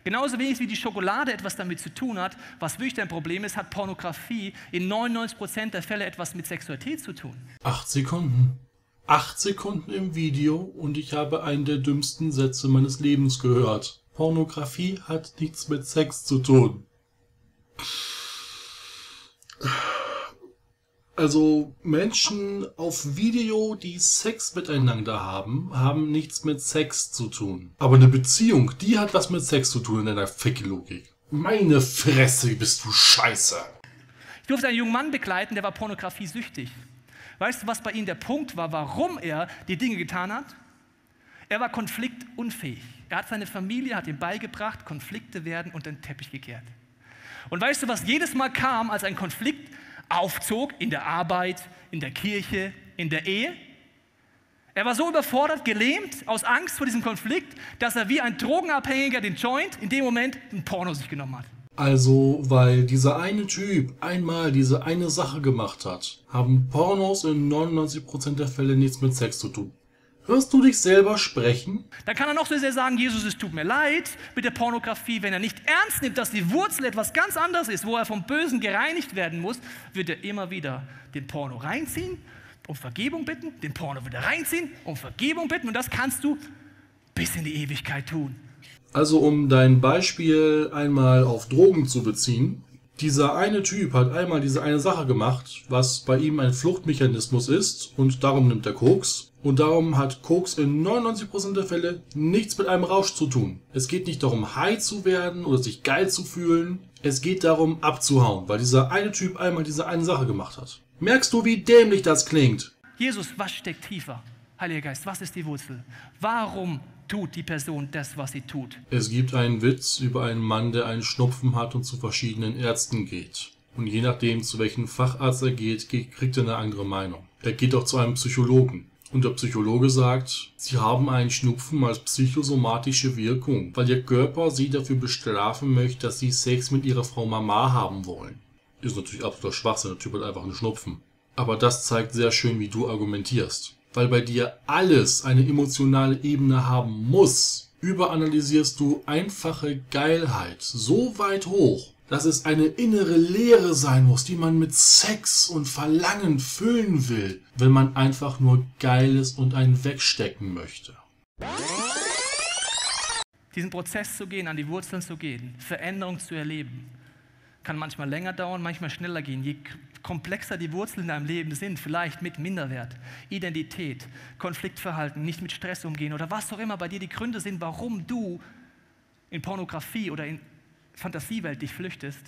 Genauso wenig wie die Schokolade etwas damit zu tun hat, was wirklich dein Problem ist, hat Pornografie in 99% der Fälle etwas mit Sexualität zu tun. 8 Sekunden. 8 Sekunden im Video und ich habe einen der dümmsten Sätze meines Lebens gehört. Pornografie hat nichts mit Sex zu tun. Also Menschen auf Video, die Sex miteinander haben, haben nichts mit Sex zu tun. Aber eine Beziehung, die hat was mit Sex zu tun in deiner Ficke-Logik. Meine Fresse, bist du scheiße. Ich durfte einen jungen Mann begleiten, der war pornografiesüchtig. Weißt du, was bei ihm der Punkt war, warum er die Dinge getan hat? Er war konfliktunfähig. Er hat seine Familie, hat ihm beigebracht, Konflikte werden unter den Teppich gekehrt. Und weißt du, was jedes Mal kam, als ein Konflikt aufzog, in der Arbeit, in der Kirche, in der Ehe? Er war so überfordert, gelähmt, aus Angst vor diesem Konflikt, dass er wie ein Drogenabhängiger den Joint in dem Moment ein Porno sich genommen hat. Also, weil dieser eine Typ einmal diese eine Sache gemacht hat, haben Pornos in 99% der Fälle nichts mit Sex zu tun. Hörst du dich selber sprechen? Dann kann er noch so sehr sagen, Jesus, es tut mir leid mit der Pornografie. Wenn er nicht ernst nimmt, dass die Wurzel etwas ganz anderes ist, wo er vom Bösen gereinigt werden muss, wird er immer wieder den Porno reinziehen, um Vergebung bitten, den Porno wieder reinziehen, um Vergebung bitten. Und das kannst du bis in die Ewigkeit tun. Also um dein Beispiel einmal auf Drogen zu beziehen, dieser eine Typ hat einmal diese eine Sache gemacht, was bei ihm ein Fluchtmechanismus ist und darum nimmt er Koks. Und darum hat Koks in 99% der Fälle nichts mit einem Rausch zu tun. Es geht nicht darum, high zu werden oder sich geil zu fühlen. Es geht darum, abzuhauen, weil dieser eine Typ einmal diese eine Sache gemacht hat. Merkst du, wie dämlich das klingt? Jesus, was steckt tiefer? Heiliger Geist, was ist die Wurzel? Warum tut die Person das, was sie tut? Es gibt einen Witz über einen Mann, der einen Schnupfen hat und zu verschiedenen Ärzten geht. Und je nachdem, zu welchem Facharzt er geht, kriegt er eine andere Meinung. Er geht auch zu einem Psychologen. Und der Psychologe sagt, Sie haben einen Schnupfen als psychosomatische Wirkung, weil Ihr Körper Sie dafür bestrafen möchte, dass Sie Sex mit Ihrer Frau Mama haben wollen. Ist natürlich absoluter Schwachsinn, der Typ hat einfach einen Schnupfen. Aber das zeigt sehr schön, wie du argumentierst. Weil bei dir alles eine emotionale Ebene haben muss, überanalysierst du einfache Geilheit so weit hoch, dass es eine innere Leere sein muss, die man mit Sex und Verlangen füllen will, wenn man einfach nur Geiles und einen wegstecken möchte. Diesen Prozess zu gehen, an die Wurzeln zu gehen, Veränderung zu erleben, kann manchmal länger dauern, manchmal schneller gehen. Je komplexer die Wurzeln in deinem Leben sind, vielleicht mit Minderwert, Identität, Konfliktverhalten, nicht mit Stress umgehen oder was auch immer bei dir die Gründe sind, warum du in Pornografie oder in Fantasiewelt dich flüchtest.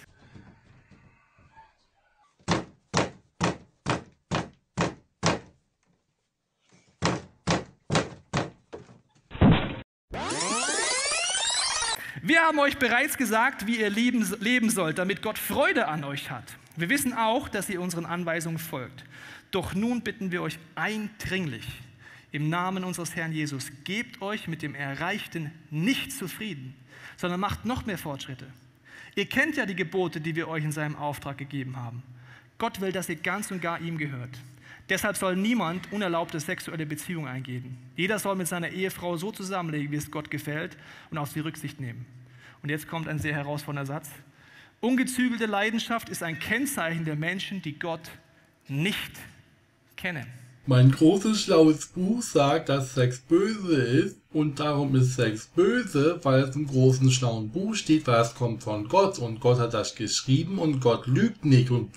Wir haben euch bereits gesagt, wie ihr leben sollt, damit Gott Freude an euch hat. Wir wissen auch, dass ihr unseren Anweisungen folgt. Doch nun bitten wir euch eindringlich, im Namen unseres Herrn Jesus, gebt euch mit dem Erreichten nicht zufrieden, sondern macht noch mehr Fortschritte. Ihr kennt ja die Gebote, die wir euch in seinem Auftrag gegeben haben. Gott will, dass ihr ganz und gar ihm gehört. Deshalb soll niemand unerlaubte sexuelle Beziehungen eingehen. Jeder soll mit seiner Ehefrau so zusammenlegen, wie es Gott gefällt und auf sie Rücksicht nehmen. Und jetzt kommt ein sehr herausfordernder Satz. Ungezügelte Leidenschaft ist ein Kennzeichen der Menschen, die Gott nicht kennen. Mein großes schlaues Buch sagt, dass Sex böse ist und darum ist Sex böse, weil es im großen schlauen Buch steht, weil es kommt von Gott und Gott hat das geschrieben und Gott lügt nicht und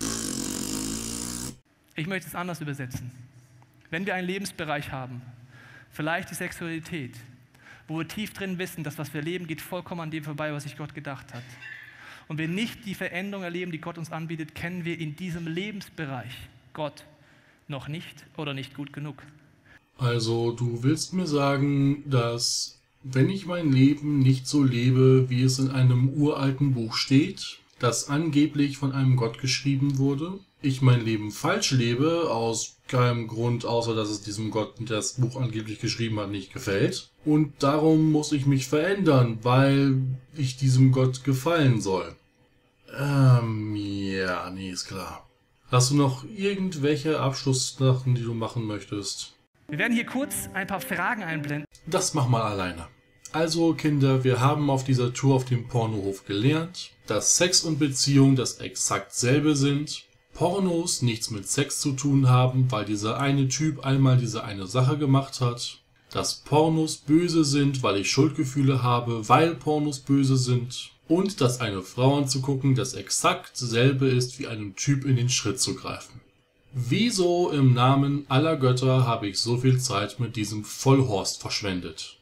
Ich möchte es anders übersetzen. Wenn wir einen Lebensbereich haben, vielleicht die Sexualität, wo wir tief drin wissen, dass was wir leben, geht vollkommen an dem vorbei, was sich Gott gedacht hat. Und wir nicht die Veränderung erleben, die Gott uns anbietet, kennen wir in diesem Lebensbereich Gott noch nicht oder nicht gut genug. Also du willst mir sagen, dass wenn ich mein Leben nicht so lebe, wie es in einem uralten Buch steht, das angeblich von einem Gott geschrieben wurde, ich mein Leben falsch lebe, aus keinem Grund, außer dass es diesem Gott, der das Buch angeblich geschrieben hat, nicht gefällt. Und darum muss ich mich verändern, weil ich diesem Gott gefallen soll. Ja, nee, ist klar. Hast du noch irgendwelche Abschlusssachen, die du machen möchtest? Wir werden hier kurz ein paar Fragen einblenden. Das mach mal alleine. Also Kinder, wir haben auf dieser Tour auf dem Pornohof gelernt, dass Sex und Beziehung das exakt selbe sind, Pornos nichts mit Sex zu tun haben, weil dieser eine Typ einmal diese eine Sache gemacht hat, dass Pornos böse sind, weil ich Schuldgefühle habe, weil Pornos böse sind und dass eine Frau anzugucken das exakt selbe ist, wie einem Typ in den Schritt zu greifen. Wieso im Namen aller Götter habe ich so viel Zeit mit diesem Vollhorst verschwendet?